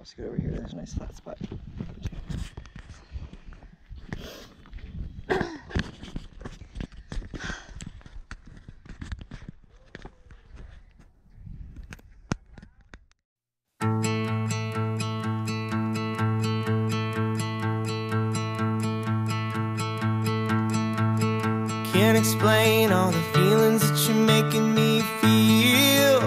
Let's get over here. There's a nice flat spot. Can't explain all the feelings that you're making me feel.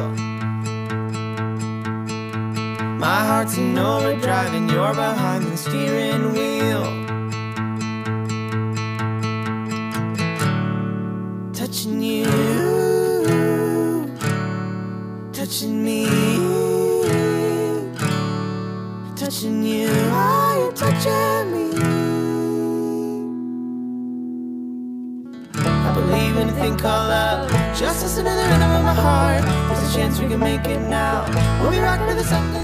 My heart's in overdrive and you're behind the steering wheel. Touching you, touching me, touching you, are you touching me? I believe in a thing called love. Just listen to the rhythm of my heart. There's a chance we can make it now. We'll be rocking to the sun.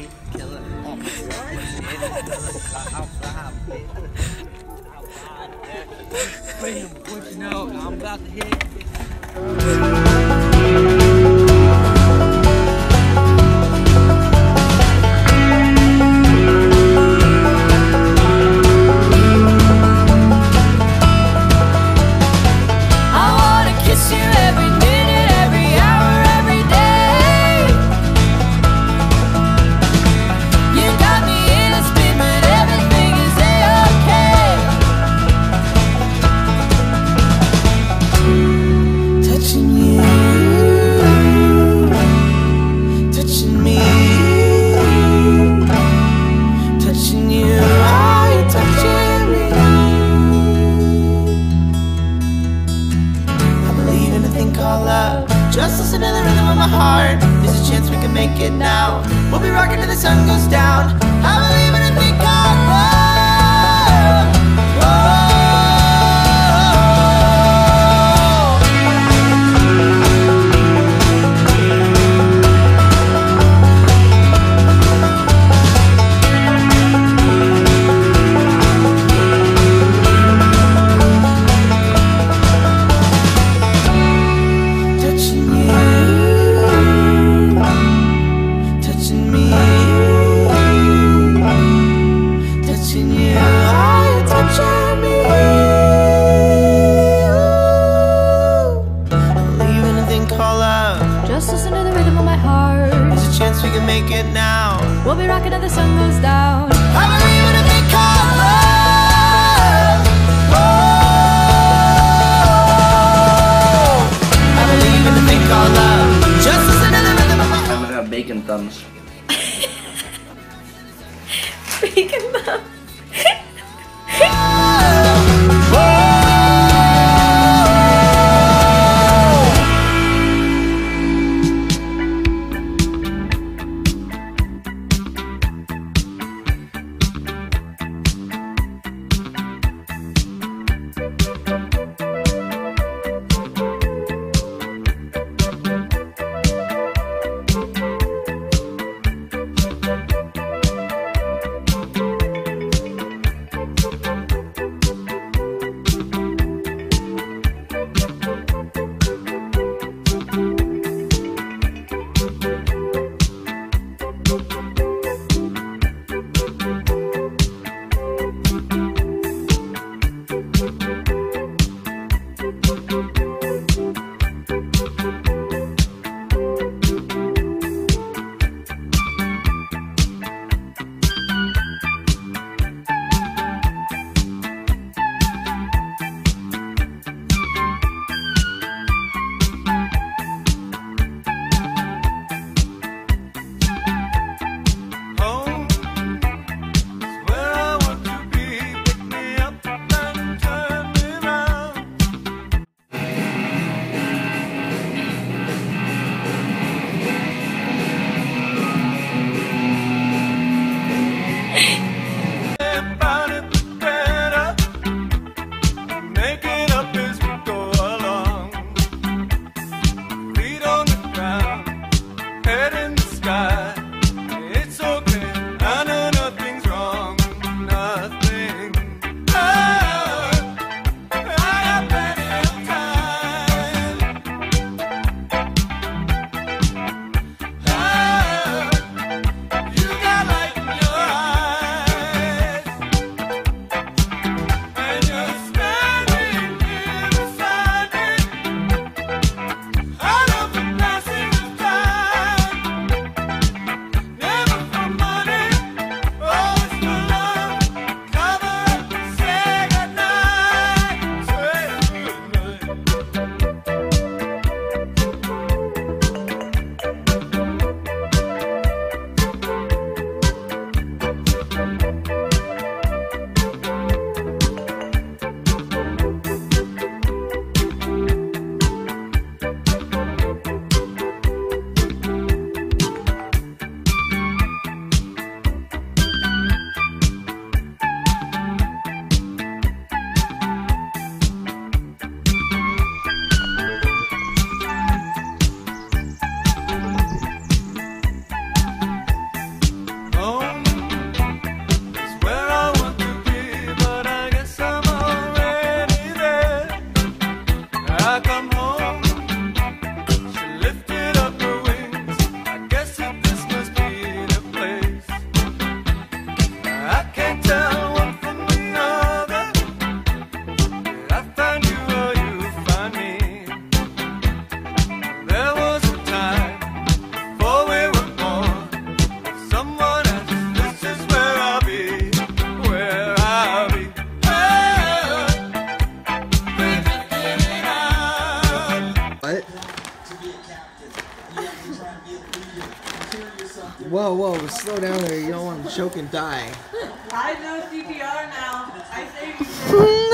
What you know, I'm about to hit. Just listen to the rhythm of my heart. There's a chance we can make it now. We'll be rocking till the sun goes down. I believe in a thing called love. Just listen to the rhythm of my heart. There's a chance we can make it now. We'll be rocking till the sun goes down. I believe in a thing called love. I believe in a thing called love. Just listen to the rhythm of my heart. I'm gonna have bacon thumbs. Bacon thumbs. Whoa, whoa, slow down there. You don't want to choke and die. I know CPR now. I saved you.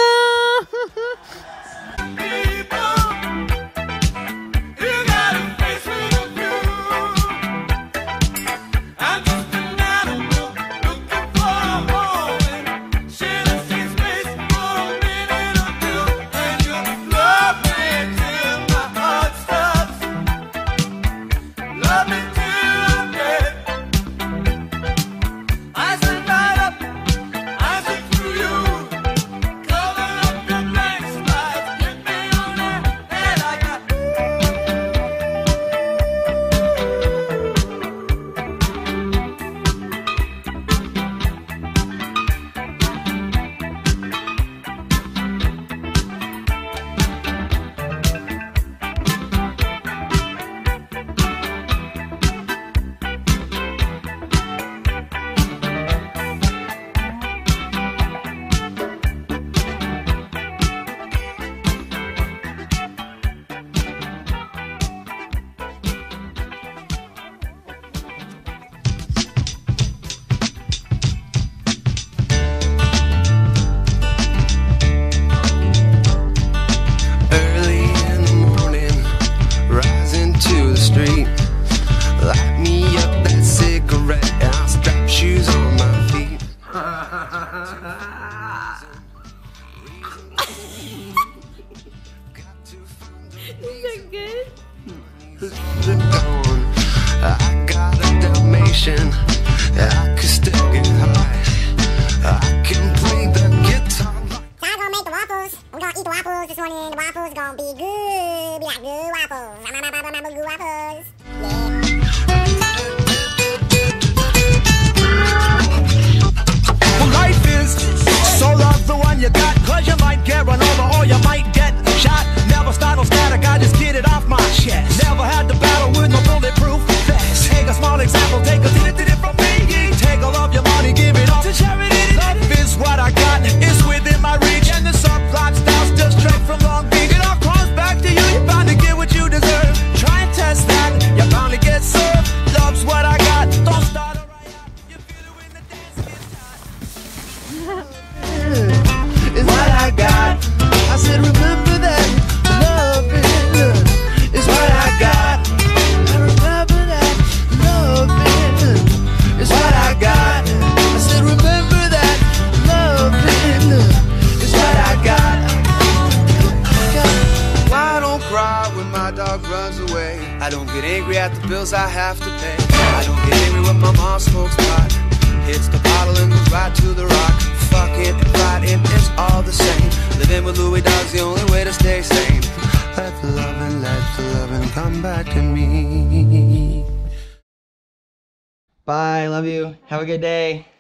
Light me up that cigarette and I'll strap shoes on my feet. Is that good? The dawn, I got a Dalmatian, I can still get high, I can play the guitar. So I'm gonna make the waffles. I'm gonna eat the waffles this morning. The waffles gonna be good. Be like good waffles. Good waffles. Yeah. Well, life is so love the one you got, cause you might get run over or you might get shot. Never start no static, I just get it off my chest. Never had to battle with no bulletproof vest. Take a small example, take a did it from me. Take all of your money, give it all to charity. Love is what I got, it's within my reach. And the subplot style's just straight from Long Beach. It all comes back to you, you're bound to get what you deserve. Try and test that, you're bound to get served. Love's what I got, don't start a riot. You feel it when the dance gets tight. Is what I got. I said remember that love is what I got. I remember that love is what I got. I said remember that love is what I got. I don't cry when my dog runs away. I don't get angry at the bills I have to pay. I don't get angry when my mom smokes pot, hits the bottle and goes right to the rock. Fucking and fighting, it's all the same. Living with Louis Dog's the only way to stay sane. Let the loving come back to me. Bye, love you. Have a good day.